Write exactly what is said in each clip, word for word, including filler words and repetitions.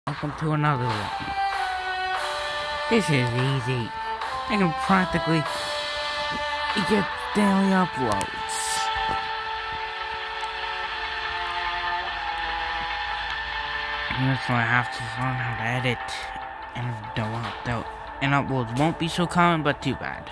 Welcome to another one. This is easy. I can practically get daily uploads. And that's why I have to learn how to edit and don't upload. And uploads won't be so common, but too bad.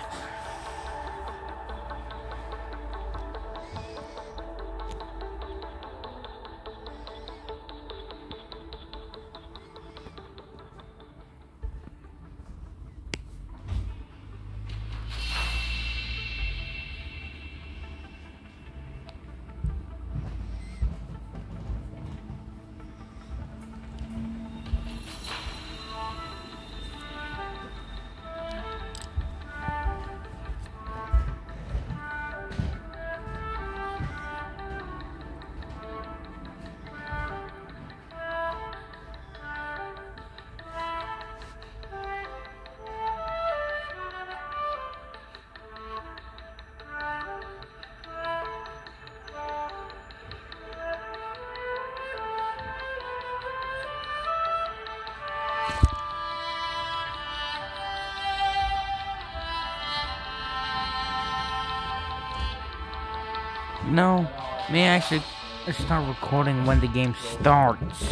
No, may I actually start recording when the game starts.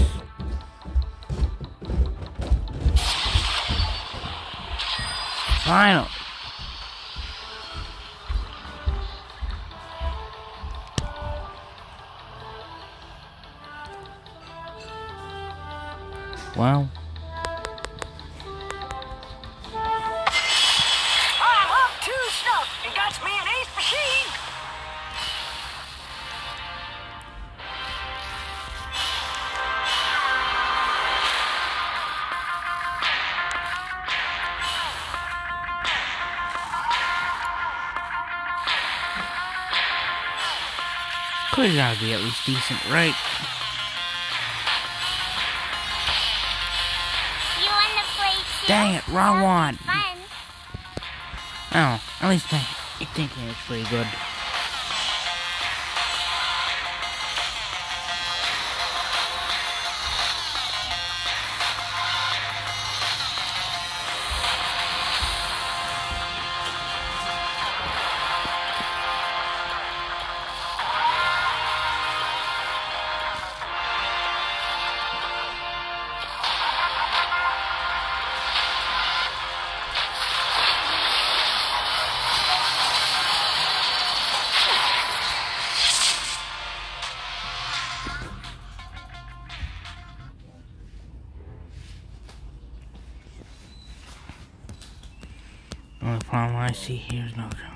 Finally. Well. I love two stuff and got me an ace machine. Could gotta be at least decent, right? You wanna play too? Dang it, wrong one. Fun. Oh, at least I, I think it's pretty good. The only problem I see here is no jungle.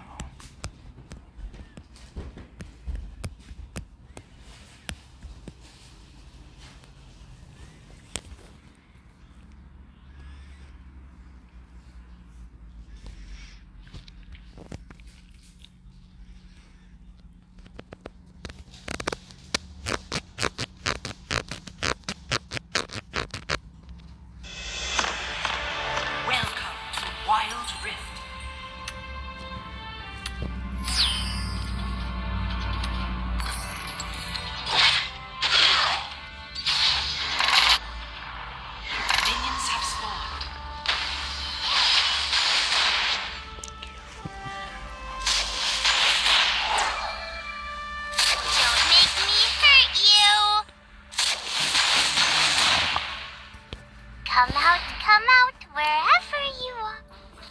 Welcome to Wild Rift. Minions have spawned. Don't make me hurt you. Come out, come out, wherever you are.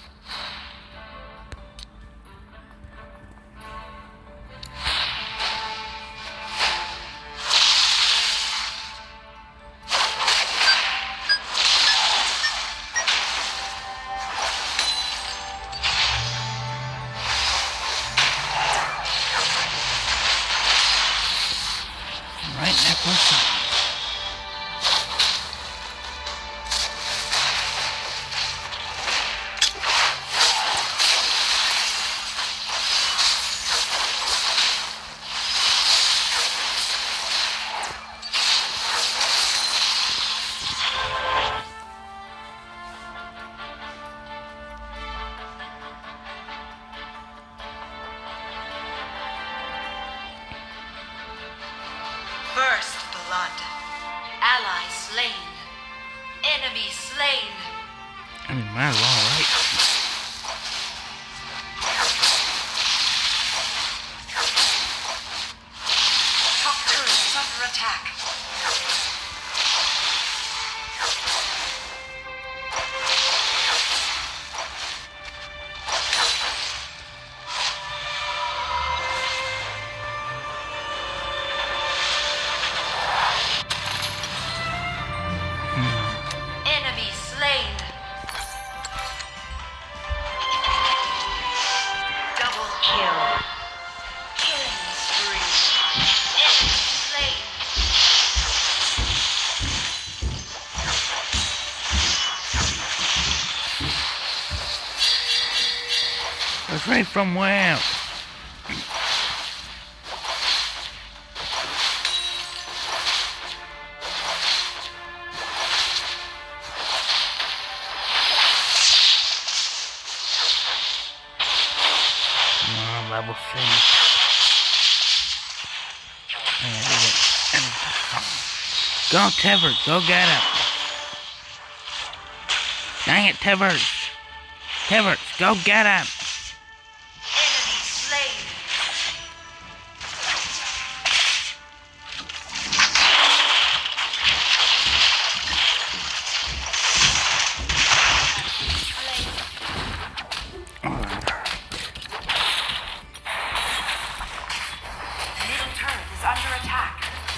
Right neck one side. Enemy slain. I mean, might as well, right? Top turret is under attack. Enemy slain. Double kill. Killing spree. Enemy slain. That's right from where? Oh, level three. Go, Tevers, go get him. Dang it, Tevers. Tevers, go get him. Enemy slain. Oh, that hurt. Middle turret is under attack.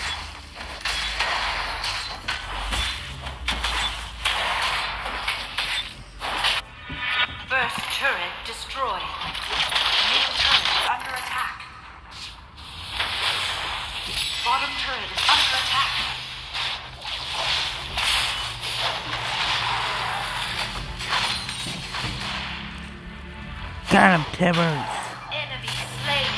First turret destroyed. Middle turret is under attack. Bottom turret is under attack. Got him, Tevers. Enemy slain.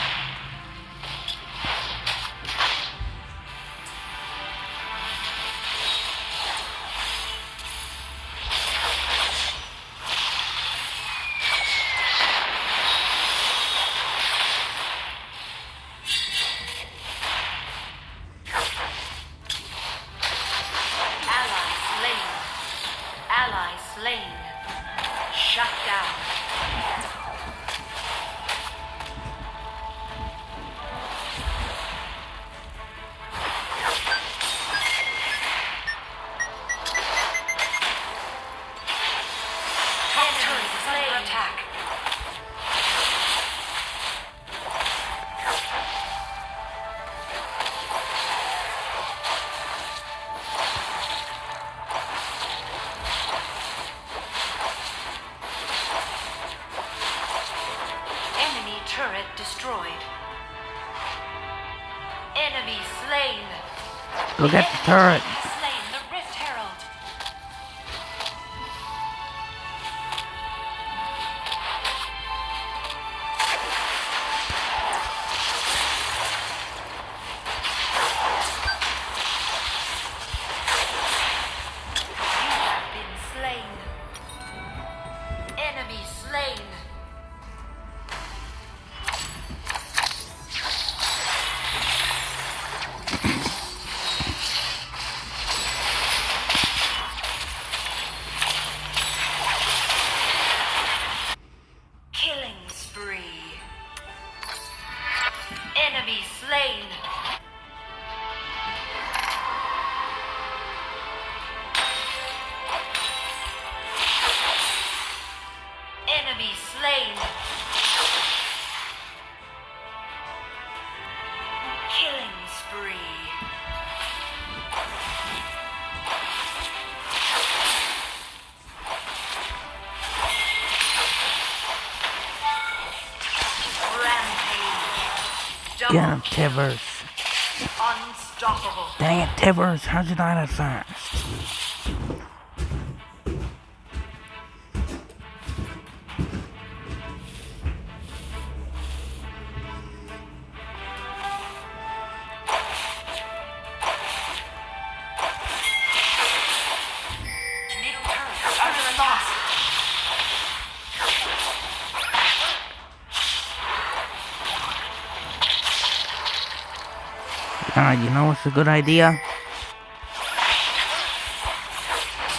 Ally slain. Ally slain. Shut down. Top turret is under attack. Enemy turret destroyed. Enemy slain. Go get the turret. Enemy slain. The Rift Herald. You have been slain. Enemy slain. Killing spree. Enemy slain. Enemy slain. Killing spree. Rampage. Get him, Tevers. Unstoppable. Dang it, Tevers. How'd you die that fast? Middle turret under attack. Ah, you know what's a good idea?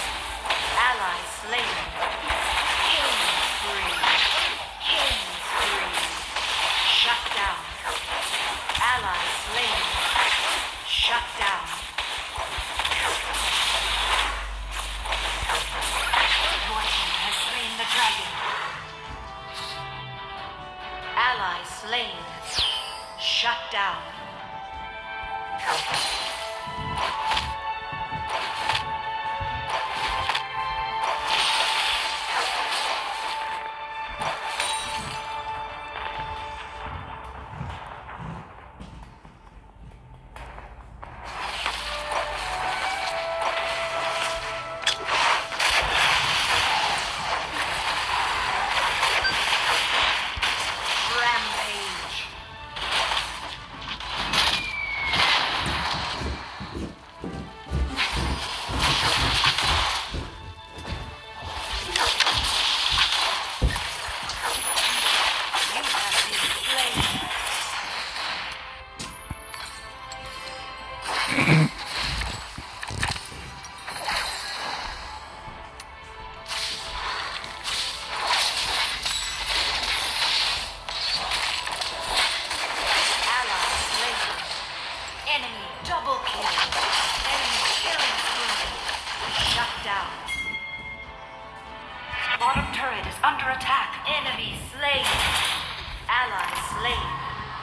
under attack. Enemy slain. Ally slain.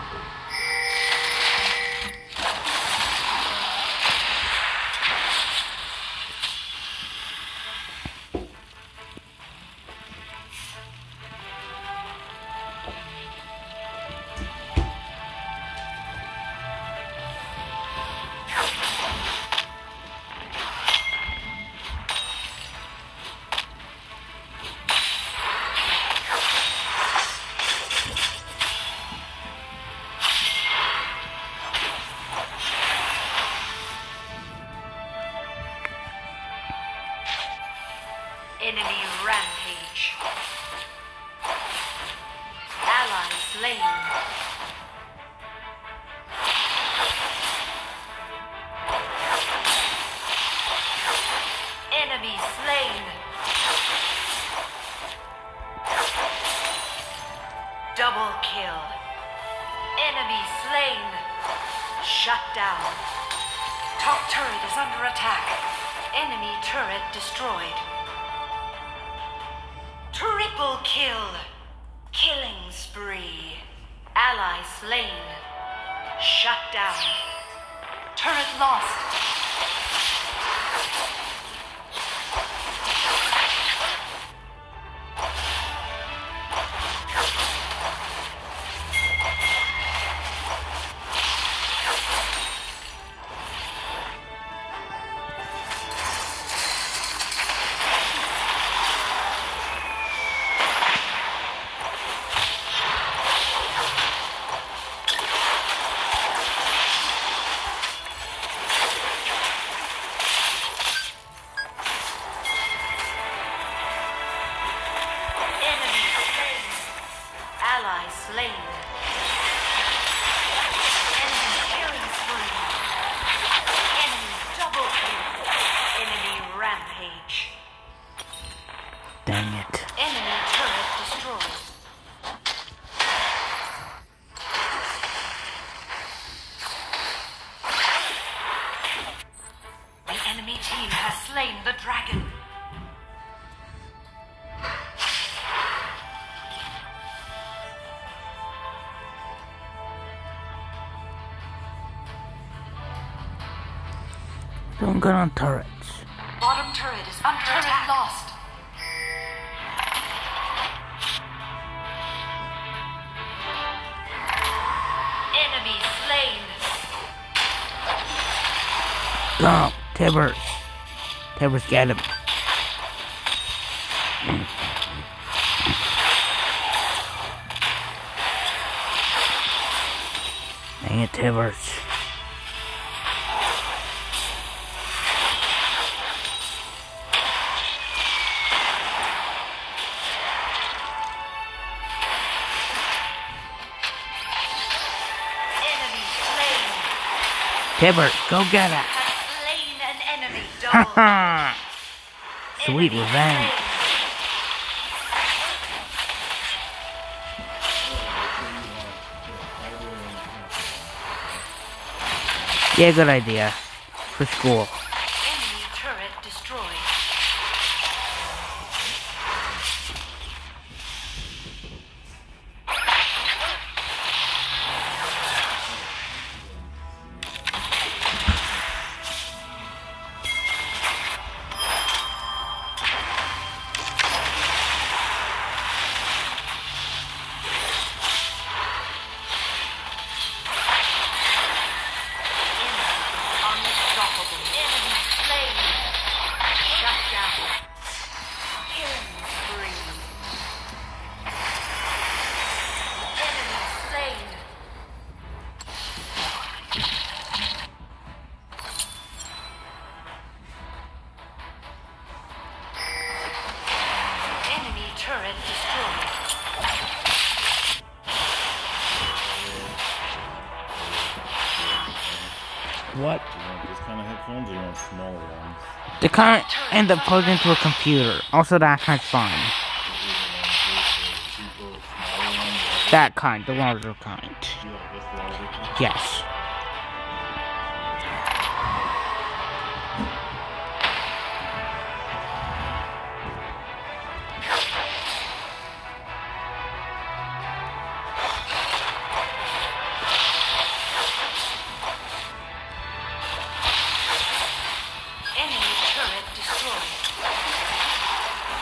Enemy rampage. Ally slain. Enemy slain. Double kill. Enemy slain. Shut down. Top turret is under attack. Enemy turret destroyed. Triple kill. Killing spree. Ally slain. Shut down. Turret lost. Ally slain. Enemy killing spree. Enemy double kill. Enemy rampage. Dang it. Enemy turret destroyed. The enemy team has slain the dragon. Don't get on turrets. Bottom turret is under turret attack. Lost. Enemy slain. Go, Tibbers. Tibbers, get him. Dang it, Tibbers. Tibbert, go get it! Slain an enemy Haha! Sweet revenge. Yeah, good idea. For school. Enemy turret destroyed. Turret destroyed. What? Do you want this kind of headphones or you want smaller ones? The kind end up plugged into a computer. Also, that kind's fine. That kind, the larger kind. Yes.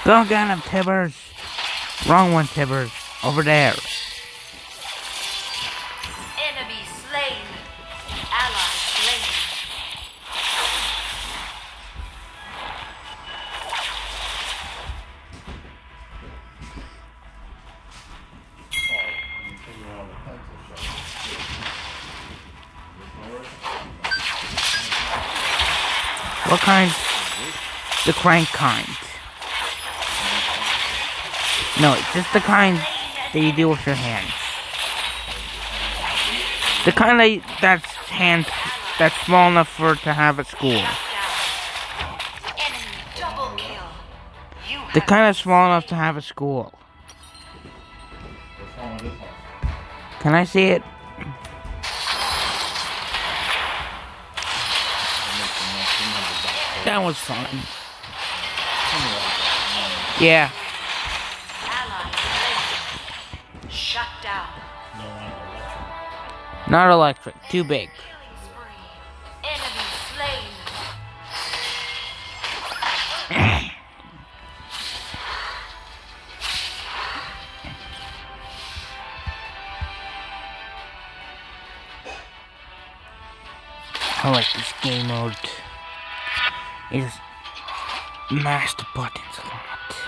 Go get him, Tibbers. Wrong one, Tibbers. Over there. Enemy slain. Ally slain. What kind? The crank kind. No, just the kind that you do with your hands. The kind that that's hands that's small enough for to have at school. Enemy double kill. You The have kind that's small enough to have at school. Can I see it? That was fun. Yeah. ally slain. Shut down. Not electric. Too big. Killing spree. Enemy slain. I like this game mode. It just mash the buttons a lot.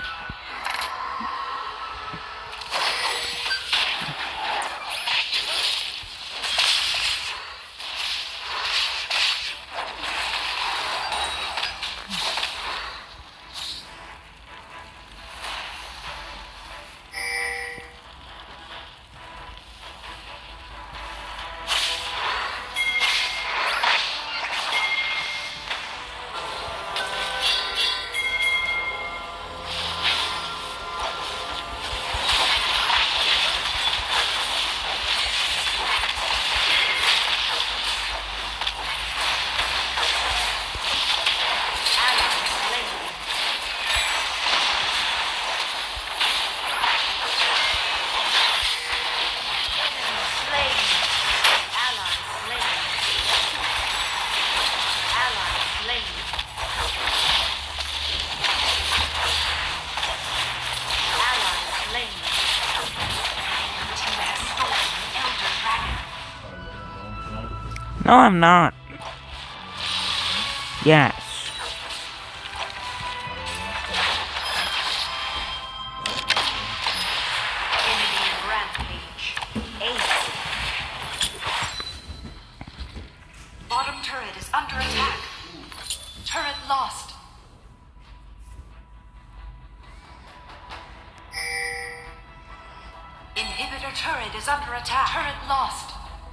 No, I'm not. Yes. Enemy rampage. Ace. Bottom turret is under attack. Turret lost. Inhibitor turret is under attack. Turret lost.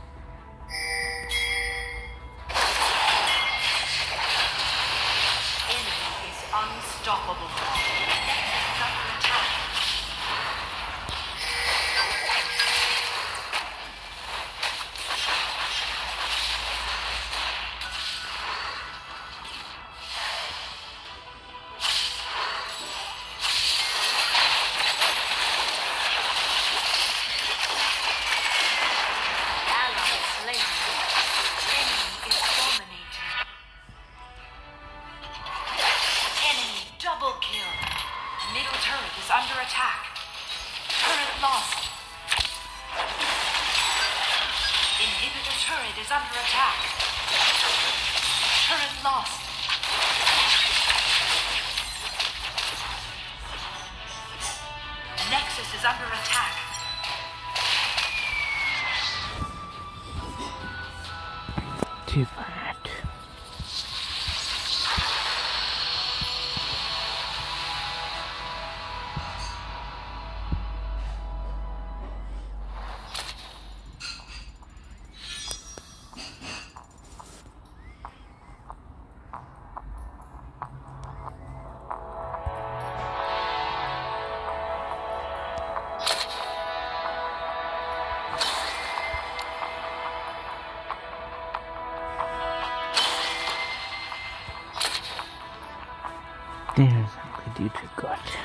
Enemy is unstoppable. Is under attack. Ally slain. Enemy is dominating. Enemy double kill. Middle turret is under attack. Turret lost. Inhibitor turret is under attack. Turret lost. Nexus is under attack. Too bad. Didn't exactly do too good.